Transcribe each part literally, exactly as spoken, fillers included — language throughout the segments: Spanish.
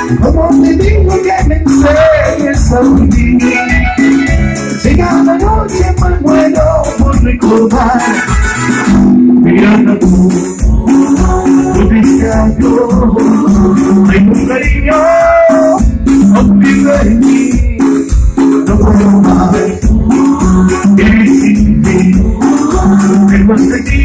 Como te digo que me enseñes a vivir, si cada noche me muero por recordar, mirando tú, tu triste adiós, hay un cariño contigo en mí, no puedo más vivir sin ti, tengo hasta aquí.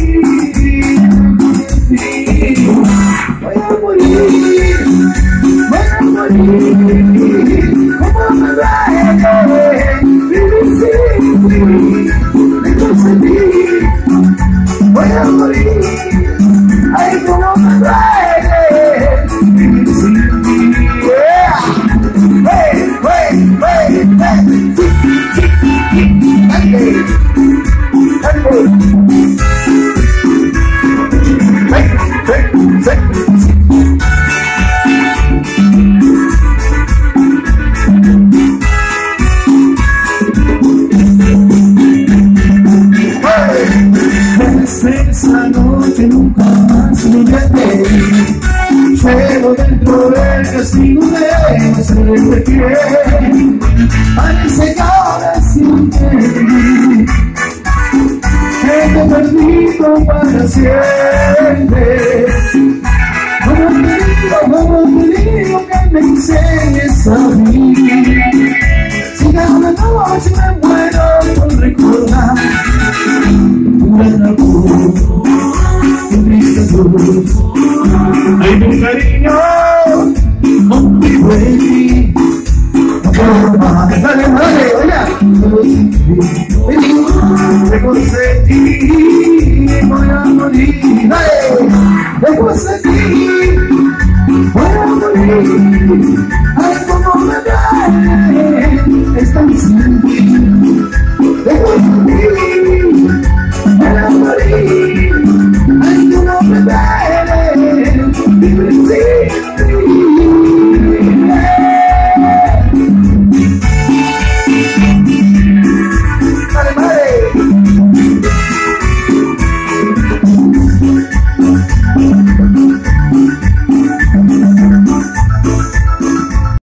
Voy a morir, voy a morir, como me duele vivir sin ti, tengo hasta aquí. Voy a morir, ay, como me duele vivir sin ti. Yeah. Hey, hey, hey, hey, sí, sí, sí, dale, dale. Hey, hey, hey. Esa noche nunca más me olvidé, llevo dentro del castigo de ser fiel, parece que ahora siempre que te he perdido para siempre. Como te digo, como te digo que me enseñes a vivir, si cada noche me muero por recordar tu gran amor, tu triste adiós, hay un cariño contigo en mí, no puedo más. Dale, dale, oiga, lejos de ti voy a morir, dale, lejos de ti voy a morir.